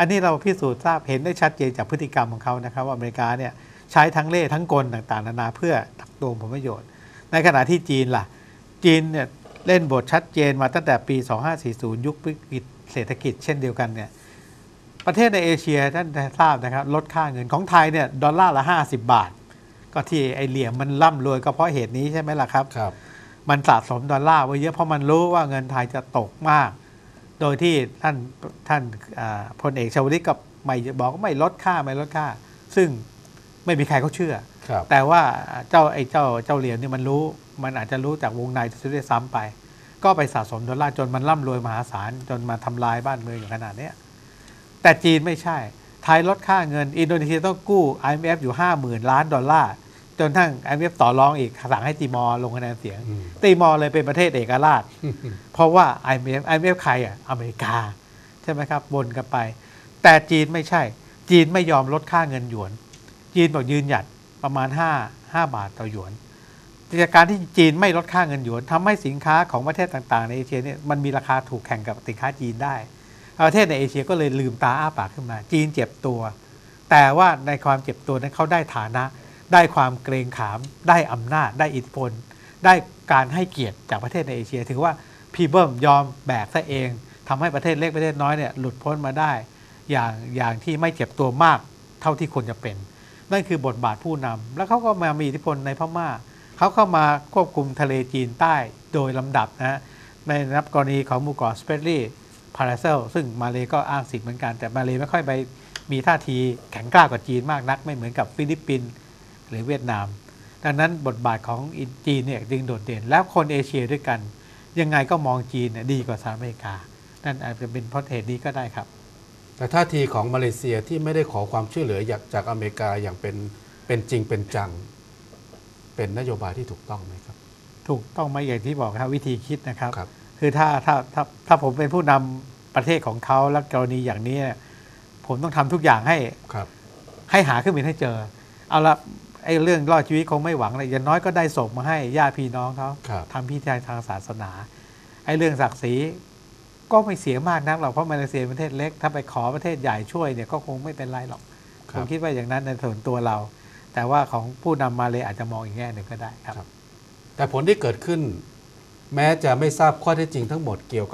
อันนี้เราพิสูจน์ทราบเห็นได้ชัดเจนจากพฤติกรรมของเขานะครับว่าอเมริกาเนี่ยใช้ทั้งเล่ทั้งกลต่างๆนานาเพื่อตักตวงผลประโยชน์ในขณะที่จีนล่ะจีนเนี่ยเล่นบทชัดเจนมาตั้งแต่ปี 2540 ยุควิกฤตเศรษฐกิจเช่นเดียวกันเนี่ยประเทศในเอเชียท่านทราบนะครับลดค่าเงินของไทยเนี่ยดอลลาร์ละ50 บาทก็ที่ไอเหลี่ยมมันร่ำรวยก็เพราะเหตุนี้ใช่ไหมล่ะครับมันสะสมดอลลาร์ไว้เยอะเพราะมันรู้ว่าเงินไทยจะตกมากโดยที่ท่านพลเอกชวลิตก็ไม่บอกว่าไม่ลดค่าซึ่งไม่มีใครเขาเชื่อแต่ว่าเจ้าเหรียญนี่มันรู้มันอาจจะรู้จากวงในจะได้ซ้ำไปก็ไปสะสมดอลลาร์จนมันร่ำรวยมหาศาลจนมาทำลายบ้านเมืองอย่างขนาดนี้แต่จีนไม่ใช่ไทยลดค่าเงินอินโดนีเซียต้องกู้ IMF อยู่ 50,000 ล้านดอลลาร์จนทั้ง IMF ต่อรองอีกสั่งให้ติมอร์ลงคะแนนเสียงติมอร์เลยเป็นประเทศเอกราชเพราะว่า IMF ใครอเมริกาใช่ไหมครับวนกันไปแต่จีนไม่ใช่จีนไม่ยอมลดค่าเงินหยวนจีนบอกยืนหยัดประมาณ5 บาทต่อหยวนจากการที่จีนไม่ลดค่าเงินหยวนทำให้สินค้าของประเทศต่างๆในเอเชียเนี่ยมันมีราคาถูกแข่งกับสินค้าจีนได้ประเทศในเอเชียก็เลยลืมตาอ้าปากขึ้นมาจีนเจ็บตัวแต่ว่าในความเจ็บตัวนั้นเขาได้ฐานะได้ความเกรงขามได้อำนาจได้อิทธิพลได้การให้เกียรติจากประเทศในเอเชียถือว่าพี่เบิ้มยอมแบกซะเองทำให้ประเทศเล็กประเทศน้อยเนี่ยหลุดพ้นมาได้อย่างที่ไม่เจ็บตัวมากเท่าที่ควรจะเป็นนั่นคือบทบาทผู้นำแล้วเขาก็มามีอิทธิพลในพม่าเขาเข้ามาควบคุมทะเลจีนใต้โดยลำดับนะในนับกรณีของหมู่เกาะสเปรดลีพาราเซลซึ่งมาเลก็อ้างสิทธิ์เหมือนกันแต่มาเลไม่ค่อยไปมีท่าทีแข็งกล้ากว่าจีนมากนักไม่เหมือนกับฟิลิปปินส์หรือเวียดนามดังนั้นบทบาทของจีนเนี่ยจึงโดดเด่นแล้วคนเอเชียด้วยกันยังไงก็มองจีนดีกว่าสหรัฐอเมริกานั่นอาจจะเป็นเพราะเหตุนี้ก็ได้ครับแต่ท่าทีของมาเลเซียที่ไม่ได้ขอความช่วยเหลือจากอเมริกาอย่างเป็นจริงเป็นจังเป็นนโยบายที่ถูกต้องไหมครับถูกต้องไหมอย่างที่บอกครับวิธีคิดนะครับคือถ้าผมเป็นผู้นำประเทศของเขาและกรณีอย่างนี้ผมต้องทำทุกอย่างให้หาเครื่องบินให้เจอเอาละไอ้เรื่องรอดชีวิตคงไม่หวังเลยอย่างน้อยก็ได้ส่งมาให้ญาติพี่น้องเขาทำพิธีทางศาสนาไอ้เรื่องศักดิ์ศรีก็ไม่เสียมากนักหรอกเพราะมาเลเซียเป็นประเทศเล็กถ้าไปขอประเทศใหญ่ช่วยเนี่ยก็คงไม่เป็นไรหรอกผมคิดว่าอย่างนั้นในส่วนตัวเราแต่ว่าของผู้นำมาเลยอาจจะมองอีกแง่หนึ่งก็ได้ครับแต่ผลที่เกิดขึ้นแม้จะไม่ทราบข้อเท็จจริงทั้งหมดเกี่ยวกับ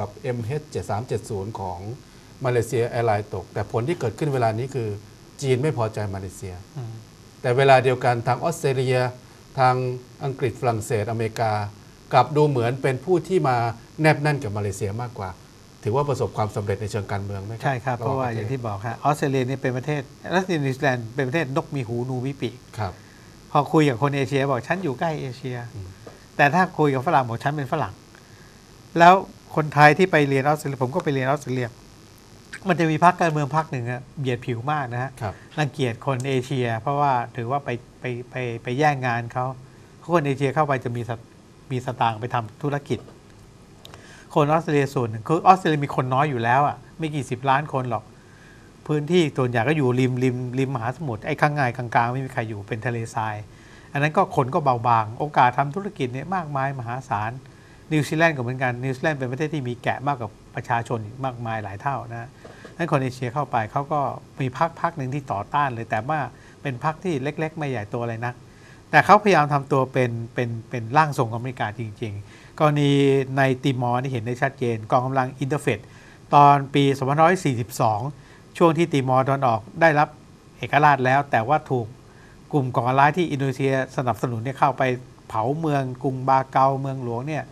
MH7370 ของมาเลเซียแอร์ไลน์ตกแต่ผลที่เกิดขึ้นเวลานี้คือจีนไม่พอใจมาเลเซียแต่เวลาเดียวกันทางออสเตรเลียทางอังกฤษฝรั่งเศสอเมริกากลับดูเหมือนเป็นผู้ที่มาแนบแน่นกับมาเลเซียมากกว่าถือว่าประสบความสำเร็จในเชิงการเมืองไหมครับใช่ครับเพราะว่าอย่างที่บอกครับออสเตรเลียนี่เป็นประเทศรัสเซียนิวซีแลนด์เป็นประเทศนกมีหูนูวิปีกพอคุยกับคนเอเชียบอกฉันอยู่ใกล้เอเชียแต่ถ้าคุยกับฝรั่งบอกฉันเป็นฝรั่งแล้วคนไทยที่ไปเรียนออสเตรเลียผมก็ไปเรียนออสเตรเลียมันจะมีพรรคการเมืองพรรคหนึ่งเบียดผิวมากนะฮะรังเกียจคนเอเชียเพราะว่าถือว่าไปแย่งงานเขาคนเอเชียเข้าไปจะมีสตางค์ไปทำธุรกิจคนออสเตรเลียส่วนหนึ่งคือออสเตรเลียมีคนน้อยอยู่แล้วไม่กี่10 ล้านคนหรอกพื้นที่ส่วนใหญ่ก็อยู่ริมมหาสมุทรไอ้ข้างในกลางๆไม่มีใครอยู่เป็นทะเลทรายอันนั้นก็คนก็เบาบางโอกาสทำธุรกิจเนี่ยมากมายมหาศาลนิวซีแลนด์ก็เหมือนกันนิวซีแลนด์เป็นประเทศที่มีแกะมากกว่าประชาชนมากมายหลายเท่านะนั้นคนเอเชียเข้าไปเขาก็มีพรรคหนึ่งที่ต่อต้านเลยแต่ว่าเป็นพรรคที่เล็กๆไม่ใหญ่ตัวอะไรนักแต่เขาพยายามทำตัวเป็นร่างทรงอเมริกาจริงๆกรณีในติมอร์นี่เห็นได้ชัดเจนกองกำลังอินเตอร์เฟดตอนปี2542ช่วงที่ติมอร์ตะวันออกได้รับเอกราชแล้วแต่ว่าถูกกลุ่มก่อการร้ายที่อินโดนีเซียสนับสนุนเนี่ยเข้าไปเผาเมืองกรุงบาเกาเมืองหลวงเนี่ย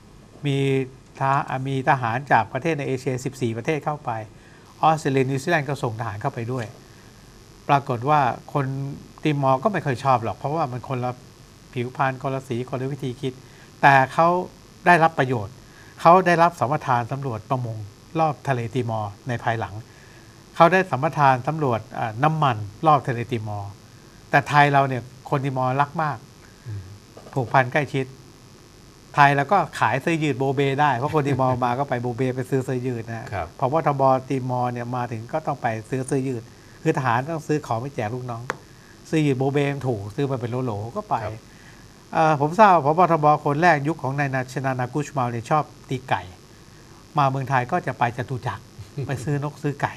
มีทหารจากประเทศในเอเชีย14 ประเทศเข้าไปออสเตรเลียนิวซีแลนด์ก็ส่งทหารเข้าไปด้วยปรากฏว่าคนติมอร์ก็ไม่เคยชอบหรอกเพราะว่ามันคนละผิวพรรณคนละสีคนละวิธีคิดแต่เขาได้รับประโยชน์เขาได้รับสัมปทานสำรวจประมงรอบทะเลติมอร์ในภายหลังเขาได้สัมปทานสำรวจน้ำมันรอบทะเลติมอร์แต่ไทยเราเนี่ยคนติมอร์รักมากผูกพันใกล้ชิดไทยแล้วก็ขายเสื้อยืดโบเบได้เพราะคนติมอร์มาก็ไปโบเบไปซื้อเสื้อยืดนะพอว่าทบติมอร์เนี่ยมาถึงก็ต้องไปซื้อเสื้อยืดคือทหารต้องซื้อของไปแจกลูกน้องเสื้อยืดโบเบถูกซื้อมาเป็นโหลๆก็ไปผมทราบพบทบคนแรกยุคของนายชนานากุชมาลเนี่ยชอบตีไก่มาเมืองไทยก็จะไปจตุจักร ไปซื้อนกซื้อไก่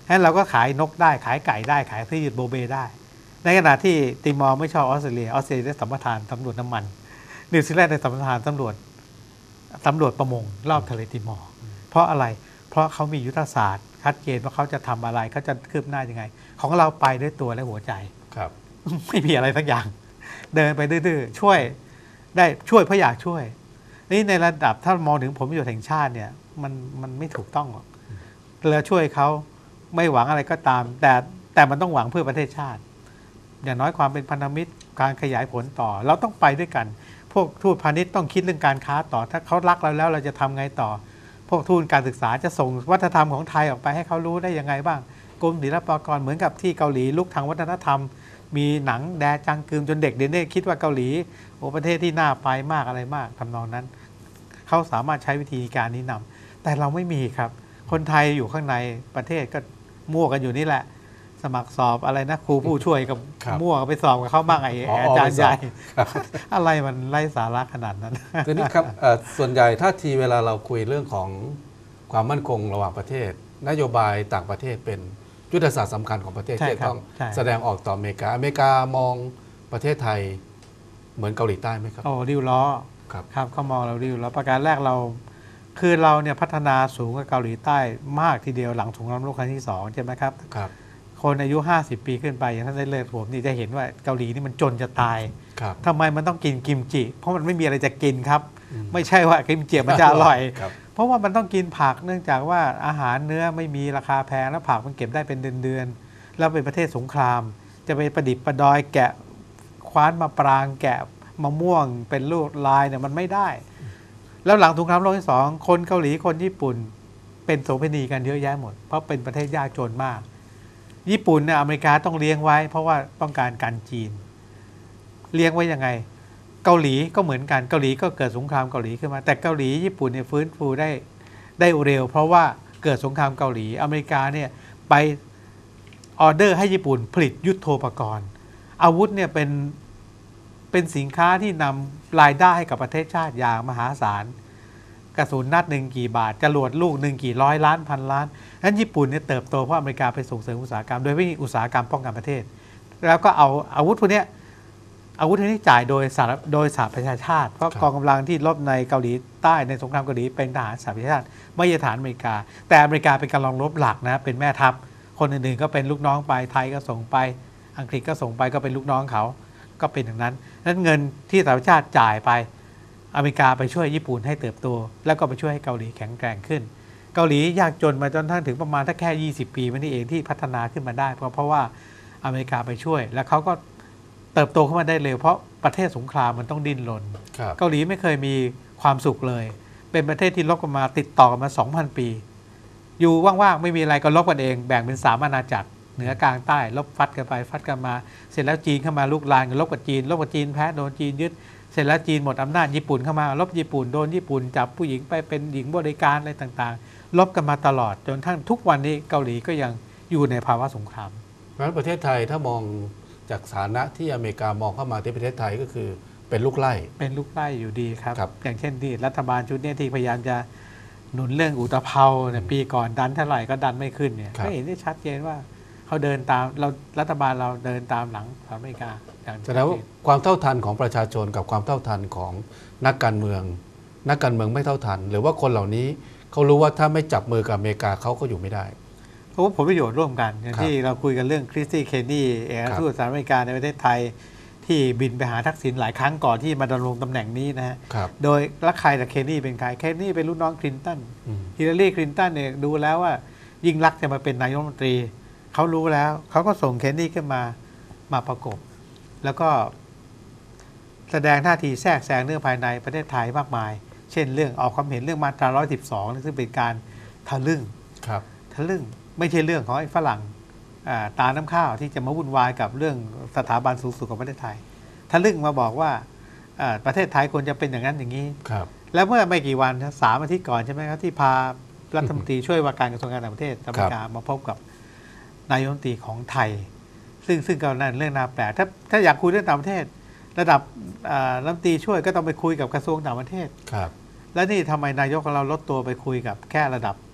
งั้นเราก็ขายนกได้ขายไก่ได้ขายพืชโบเบได้ ในขณะที่ติมอร์ไม่ชอบออสเตรเลียได้สัมปทานสำรวจน้ำมันนิวซีแลนด์ได้สัมปทานสำรวจประมงรอบทะเลติมอร์เพราะอะไรเพราะเขามียุทธศาสตร์ชัดเจนว่าเขาจะทำอะไรเขาจะคืบหน้ายังไงของเราไปด้วยตัวและหัวใจครับไม่มีอะไรสักอย่าง เดินไปดื้อๆช่วยได้ช่วยเพราะอยากช่วยนี่ในระดับถ้ามองถึงผลประโยชน์แห่งชาติเนี่ยมันไม่ถูกต้องหรอกเราช่วยเขาไม่หวังอะไรก็ตาม แต่มันต้องหวังเพื่อประเทศชาติอย่างน้อยความเป็นพันธมิตรการขยายผลต่อเราต้องไปด้วยกันพวกทูตพาณิชย์ต้องคิดเรื่องการค้าต่อถ้าเขารักเราแล้วเราจะทำไงต่อพวกทูตการศึกษาจะส่งวัฒนธรรมของไทยออกไปให้เขารู้ได้ยังไงบ้างกรมศิลปากรเหมือนกับที่เกาหลีลุกทางวัฒนธรรมมีหนังแดจังกึมจนเด็กเดี๋ยวนี้คิดว่าเกาหลีโอ้ประเทศที่น่าไปมากอะไรมากทำนองนั้นเขาสามารถใช้วิธีการนี้นำแต่เราไม่มีครับคนไทยอยู่ข้างในประเทศก็มั่วกันอยู่นี่แหละสมัครสอบอะไรนะครูผู้ช่วยกับมั่วไปสอบกับเขาบ้างไอ้อาจารย์ใหญ่อะไรมันไร้สาระขนาดนั้นทีนี้ครับส่วนใหญ่ท่าทีเวลาเราคุยเรื่องของความมั่นคงระหว่างประเทศนโยบายต่างประเทศเป็นยุทธศาสตร์สำคัญของประเทศที่ต้องแสดงออกต่ออเมริกามองประเทศไทยเหมือนเกาหลีใต้ไหมครับโอ้ริ้วล้อครับเขามองเราริ้วล้อประการแรกเราคือเราเนี่ยพัฒนาสูงกว่าเกาหลีใต้มากทีเดียวหลังสงครามโลกครั้งที่2ใช่ไหมครับครับคนอายุ50 ปีขึ้นไปอย่างท่านได้เลิศผมนี่จะเห็นว่าเกาหลีนี่มันจนจะตายทำไมมันต้องกินกิมจิเพราะมันไม่มีอะไรจะกินครับไม่ใช่ว่ากิมจิมันจะอร่อยเพราะว่ามันต้องกินผักเนื่องจากว่าอาหารเนื้อไม่มีราคาแพงแล้วผักมันเก็บได้เป็นเดือนๆแล้วเป็นประเทศสงครามจะไปประดิษฐ์ประดอยแกะคว้านมาปรางแกะมะม่วงเป็นลูกลายเนี่ยมันไม่ได้แล้วหลังสงครามโลกที่2คนเกาหลีคนญี่ปุ่นเป็นโสเภณีกันเยอะแยะหมดเพราะเป็นประเทศยากจนมากญี่ปุ่นเนี่ยอเมริกาต้องเลี้ยงไว้เพราะว่าต้องการกันจีนเลี้ยงไว้ยังไงเกาหลีก็เหมือนกันเกาหลีก็เกิดสงครามเกาหลีขึ้นมาแต่เกาหลีญี่ปุ่นเนี่ยฟื้นฟูได้เร็วเพราะว่าเกิดสงครามเกาหลีอเมริกาเนี่ยไปออเดอร์ให้ญี่ปุ่นผลิตยุทโธปกรณ์อาวุธเนี่ยเป็นสินค้าที่นำรายได้ให้กับประเทศชาติอย่างมหาศาลกระสุนนัดหนึ่งกี่บาทจรวดลูกหนึ่งกี่ร้อยล้านพันล้านนั้นญี่ปุ่นเนี่ยเติบโตเพราะอเมริกาไปส่งเสริมอุตสาหกรรมโดยวิธีอุตสาหกรรมป้องกันประเทศแล้วก็เอาอาวุธพวกนี้จ่ายโดยสหประชาชาติเพราะกองกำลังที่รบในเกาหลีใต้ในสงครามเกาหลีเป็นทหารสหประชาชาติไม่ใช่ทหารอเมริกาแต่อเมริกาเป็นกำลังรบหลักนะเป็นแม่ทัพคนอื่นๆก็เป็นลูกน้องไปไทยก็ส่งไปอังกฤษก็ส่งไปก็เป็นลูกน้องเขาก็เป็นอย่างนั้นนั้นเงินที่สหประชาชาติจ่ายไปอเมริกาไปช่วยญี่ปุ่นให้เติบโตแล้วก็ไปช่วยให้เกาหลีแข็งแกร่งขึ้นเกาหลียากจนมาจนถึงประมาณถ้าแค่20 ปีมานี่เองที่พัฒนาขึ้นมาได้เพราะว่าอเมริกาไปช่วยแล้วเขาก็เติบโตขึ้นมาได้เร็วเพราะประเทศสงครามมันต้องดิ้นรนเกาหลีไม่เคยมีความสุขเลยเป็นประเทศที่ลบกันมาติดต่อกันมา 2,000 ปีอยู่ว่างๆไม่มีอะไรก็ลบกันเองแบ่งเป็น3 อาณาจักรเหนือกลางใต้ลบฟัดกันไปฟัดกันมาเสร็จแล้วจีนเข้ามาลุกลานกันลบกับจีนแพ้โดนจีนยึดเสร็จแล้วจีนหมดอำนาจญี่ปุ่นเข้ามาลบญี่ปุ่นโดนญี่ปุ่นจับผู้หญิงไปเป็นหญิงบริการอะไรต่างๆลบกันมาตลอดจนทั้งทุกวันนี้เกาหลีก็ยังอยู่ในภาวะสงครามเพราะฉะนั้นประเทศไทยถ้ามองจากฐานะที่อเมริกามองเข้ามาที่ประเทศไทยก็คือเป็นลูกไล่อยู่ดีครับอย่างเช่นที่รัฐบาลชุดนี้ที่พยายามจะหนุนเรื่องอุตภาวเนี่ยปีก่อนดันเท่าไหร่ก็ดันไม่ขึ้นเนี่ยก็เห็นได้ชัดเจนว่าเขาเดินตามเรารัฐบาลเราเดินตามหลังอเมริกาแสดงว่าความเท่าทันของประชาชนกับความเท่าทันของนักการเมืองไม่เท่าทันหรือว่าคนเหล่านี้เขารู้ว่าถ้าไม่จับมือกับอเมริกาเขาก็อยู่ไม่ได้เพราะว่าผลประโยชน์ร่วมกันอย่างที่เราคุยกันเรื่องคริสตี้เคนนี่เอกอัครทูตสหรัฐอเมริกาในประเทศไทยที่บินไปหาทักษิณหลายครั้งก่อนที่มาดำรงตำแหน่งนี้นะฮะโดยแล้วใครแต่เคนนี่เป็นใครเคนนี่เป็นลูกน้องคลินตันฮิลลารีคลินตันเนี่ยดูแล้วว่ายิ่งรักจะมาเป็นนายกรัฐมนตรีเขารู้แล้วเขาก็ส่งเคนนี่ขึ้นมาประกบแล้วก็แสดงท่าทีแทรกแซงเรื่องภายในประเทศไทยมากมายเช่นเรื่องออกความเห็นเรื่องมาตรา112ซึ่งเป็นการทะลึ่งไม่ใช่เรื่องของไอ้ฝรั่งตาน้ำข้าวที่จะมาวุ่นวายกับเรื่องสถาบันสูงสุดของประเทศไทยทะลึ่งมาบอกว่าประเทศไทยควรจะเป็นอย่างนั้นอย่างนี้แล้วเมื่อไม่กี่วัน3 อาทิตย์ก่อนใช่ไหมครับที่พารัฐมนตรีช่วยว่าการกระทรวงการต่างประเทศอเมริกามาพบกับนายกรัฐมนตรีของไทยซึ่งก็นั่นเรื่องน่าแปลกถ้าอยากคุยเรื่องต่างประเทศระดับรัฐมนตรีช่วยก็ต้องไปคุยกับกระทรวงต่างประเทศแล้วนี่ทำไมนายกของเราลดตัวไปคุยกับแค่ระดับ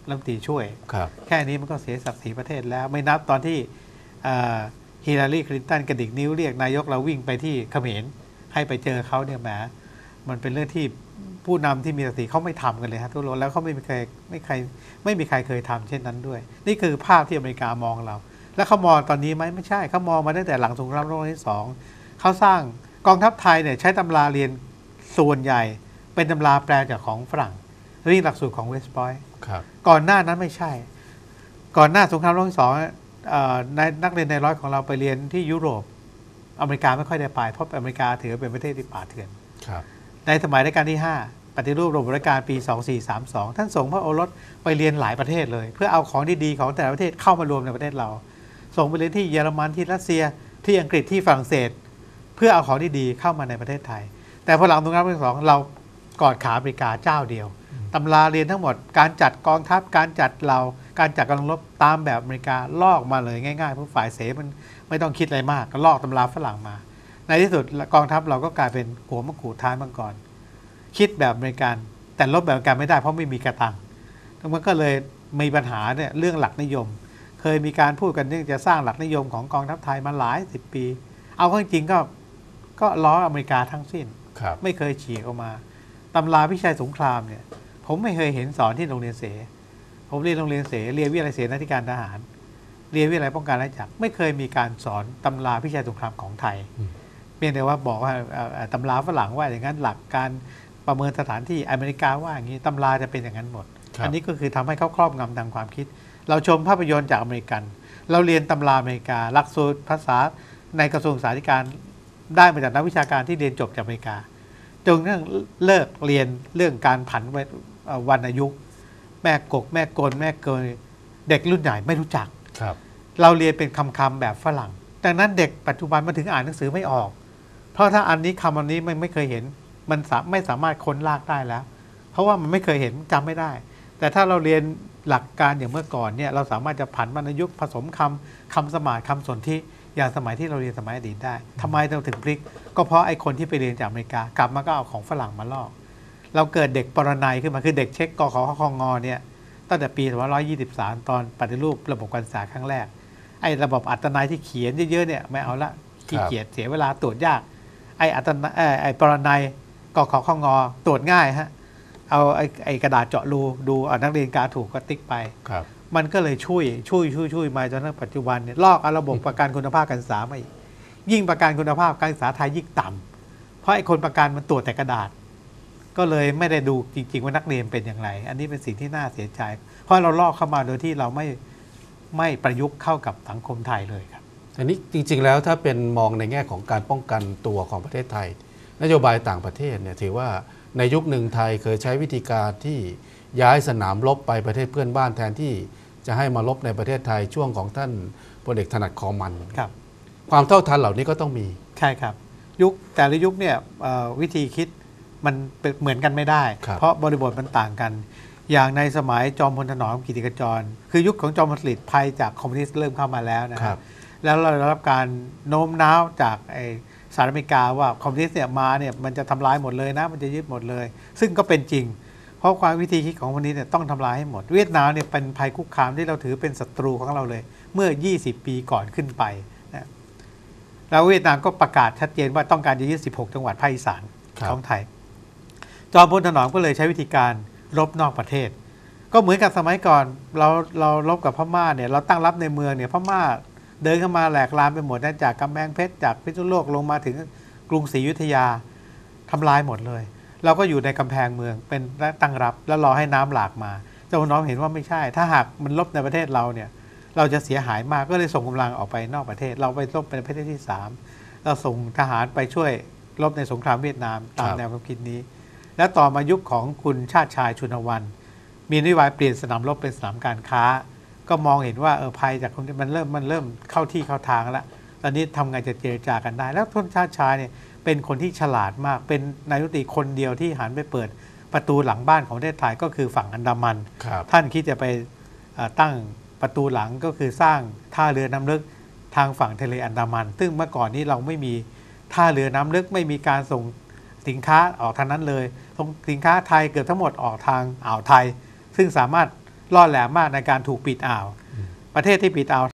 รัฐมนตรีช่วยครับแค่นี้มันก็เสียศักดิ์ศรีประเทศแล้วไม่นับตอนที่ฮิลลารีคลินตันกระดิกนิ้วเรียกนายกเราวิ่งไปที่เขมรให้ไปเจอเขาเนี่ยแหมมันเป็นเรื่องที่ผู้นำที่มีศักดิ์ศรีเขาไม่ทำกันเลยฮะทั่วโลกแล้วเขาไม่มีใครเคยทำเช่นนั้นด้วย นี่คือภาพที่อเมริกามองเรา แล้วเขามองตอนนี้ไหมไม่ใช่เขามองมาตั้งแต่หลังสงครามโลกครั้งที่สองเขาสร้างกองทัพไทยเนี่ยใช้ตำราเรียนส่วนใหญ่เป็นตำราแปลจากของฝรั่งเรียกหลักสูตรของเวสต์พอยต์ครับก่อนหน้านั้นไม่ใช่ ก่อนหน้าสงครามโลกที่สองในนักเรียนในร้อยของเราไปเรียนที่ยุโรปอเมริกาไม่ค่อยได้ไปเพราะอเมริกาถือเป็นประเทศที่ป่าเถื่อนครับในสมัยรัชกาลที่ 5 ปฏิรูประบบราชการปี 2432 ท่านส่งพระโอรสไปเรียนหลายประเทศเลย เพื่อเอาของดีๆของแต่ละประเทศเข้ามารวมในประเทศเรา ส่งไปเรียนที่เยอรมันที่รัสเซียที่อังกฤษที่ฝรั่งเศส เพื่อเอาของดีๆเข้ามาในประเทศไทย แต่พอหลังสงครามโลกที่สองเรากอดขาอเมริกาเจ้าเดียวตำราเรียนทั้งหมดการจัดกองทัพการจัดการจัดกำลังรบตามแบบอเมริกาลอกมาเลยง่ายๆเพราะฝ่ายเสมันไม่ต้องคิดอะไรมากก็ลอกตำราฝรั่งมา ในที่สุดกองทัพเราก็กลายเป็นหัวมังกรท้ายมังกรคิดแบบอเมริกันแต่ลบแบบอเมริกันไม่ได้เพราะไม่มีกระตังมันก็เลยมีปัญหาเนี่ยเรื่องหลักนิยม เคยมีการพูดกันเรื่องจะสร้างหลักนิยมของกองทัพไทยมาหลายสิบปี เอาเข้าจริงก็ล้ออเมริกาทั้งสิ้นครับไม่เคยฉีกออกมาตำราวิชัยสงครามเนี่ยผมไม่เคยเห็นสอนที่โรงเรียนเสผมเรียนโรงเรียนเสเรียนวิทยาลัยเสนาธิการทหาร เรียนวิทยาลัยป้องกันและจักรไม่เคยมีการสอนตำราวิชัยสงครามของไทยเพียงแต่ว่าบอกว่าตำราฝรั่งว่าอย่างนั้นหลักการประเมินสถานที่อเมริกาว่าอย่างนี้ตำราจะเป็นอย่างนั้นหมด อันนี้ก็คือทำให้เขาครอบงำทางความคิด เราชมภาพยนตร์จากอเมริกัน เราเรียนตำราอเมริกาหลักสูตรภาษาในกระทรวงศึกษาธิการได้มาจากนักวิชาการที่เรียนจบจากอเมริกาจนเรื่องเลิกเรียนเรื่องการผันวรรณยุกต์แม่กกแม่กลแม่เกยเด็กรุ่นใหญ่ไม่รู้จักครับเราเรียนเป็นคำๆแบบฝรั่งดังนั้นเด็กปัจจุบันมาถึงอ่านหนังสือไม่ออก เพราะถ้าอันนี้คำอันนี้ไม่เคยเห็นมันไม่สามารถค้นลากได้แล้ว เพราะว่ามันไม่เคยเห็นจำไม่ได้ แต่ถ้าเราเรียนหลักการอย่างเมื่อก่อนเนี่ยเราสามารถจะผันวรรณยุกต์ผสมคำสมาธิคำสนธิอย่างสมัยที่เราเรียนสมัยอดีตได้ทำไมเราถึงพลิกก็เพราะไอ้คนที่ไปเรียนจากอเมริกากลับมาก็เอาของฝรั่งมาลอกเราเกิดเด็กปรนัยขึ้นมาคือเด็กเช็คกขคงเนี่ยตั้งแต่ปี2523ตอนปฏิรูประบบการศึกษาครั้งแรกไอ้ระบบอัตนัยที่เขียนเยอะๆเนี่ยไม่เอาละขี้เกียจเสียเวลาตรวจยากไอ้อัตนัยไอ้ปรนัยกขคงตรวจง่ายฮะเอาไอ้กระดาษเจาะรูดูนักเรียนกาถูกก็ติ๊กไปครับมันก็เลยช่วยมาจนถึงปัจจุบันเนี่ยลอกเอาระบบประกันคุณภาพการศึกษามาอีกยิ่งประกันคุณภาพการศึกษาไทยยิ่งต่ำเพราะไอ้คนประกันมันตรวจแต่กระดาษ ก็เลยไม่ได้ดูจริงๆว่านักเรียนเป็นอย่างไร อันนี้เป็นสิ่งที่น่าเสียใจ เพราะเราลอกเข้ามาโดยที่เราไม่ประยุกต์เข้ากับสังคมไทยเลยครับอันนี้จริงๆแล้วถ้าเป็นมองในแง่ของการป้องกันตัวของประเทศไทย นโยบายต่างประเทศเนี่ยถือว่าในยุคหนึ่งไทยเคยใช้วิธีการที่ย้ายสนามรบไปประเทศเพื่อนบ้านแทนที่จะให้มาลบในประเทศไทยช่วงของท่านพลเอกถนัดคอมันครับความเท่าทันเหล่านี้ก็ต้องมีใช่ครับแต่ละยุคเนี่ยวิธีคิดมันเหมือนกันไม่ได้ครับเพราะบริบทมันต่างกัน อย่างในสมัยจอมพลถนอมกิติขจร คือยุคของจอมพลสฤษดิ์ภัยจากคอมมิวนิสต์เริ่มเข้ามาแล้วนะครับ แล้วเราได้รับการโน้มน้าวจากสหรัฐอเมริกาว่าคอมมิวนิสต์เนี่ยมาเนี่ยมันจะทำลายหมดเลยนะมันจะยึดหมดเลย ซึ่งก็เป็นจริง เพราะความวิธีคิดของคนนี้เนี่ยต้องทำลายให้หมด เวียดนามเนี่ยเป็นภัยคุกคามที่เราถือเป็นศัตรูของเราเลย เมื่อ 20 ปีก่อนขึ้นไปนะแล้วเวียดนามก็ประกาศชัดเจนว่าต้องการจะยึด 16 จังหวัดภาคอีสานของไทย จอมพลถนอมก็เลยใช้วิธีการรบนอกประเทศ ก็เหมือนกับสมัยก่อนเรารบกับพม่าเนี่ยเราตั้งรับในเมืองเนี่ยพม่าเดินเข้ามาแหลกลามไปหมดนะจากกำแพงเพชรจากพิษณุโลกลงมาถึงกรุงศรีอยุธยาทำลายหมดเลย เราก็อยู่ในกำแพงเมืองเป็นตั้งรับแล้วรอให้น้ำหลากมาจอมพลถนอมเห็นว่าไม่ใช่ ถ้าหากมันรบในประเทศเราเนี่ยเราจะเสียหายมากก็เลยส่งกำลังออกไปนอกประเทศ เราไปรบเป็นประเทศที่3เราส่งทหารไปช่วยรบในสงครามเวียดนามตามแนวความคิดนี้ แล้วต่อมายุคของคุณชาติชายชุนวัน มีนโยบายเปลี่ยนสนามรบเป็นสนามการค้า ก็มองเห็นว่าภัยจากมันเริ่มเข้าที่เข้าทางแล้วตอนนี้ทำไงจะเจรจากันได้ แล้วทุนชาติชายเนี่ยเป็นคนที่ฉลาดมากเป็นนายกรัฐมนตรีคนเดียวที่หันไปเปิดประตูหลังบ้านของประเทศไทยก็คือฝั่งอันดามันครับท่านคิดจะไปตั้งประตูหลังก็คือสร้างท่าเรือน้ำลึกทางฝั่งทะเลอันดามัน ซึ่งเมื่อก่อนนี้เราไม่มีท่าเรือน้ำลึกไม่มีการส่งสินค้าออกทางนั้นเลยส่งสินค้าไทยเกือบทั้งหมดออกทางอ่าวไทย ซึ่งสามารถล่อแหลมมากในการถูกปิดอ่าว ประเทศที่ปิดอ่าว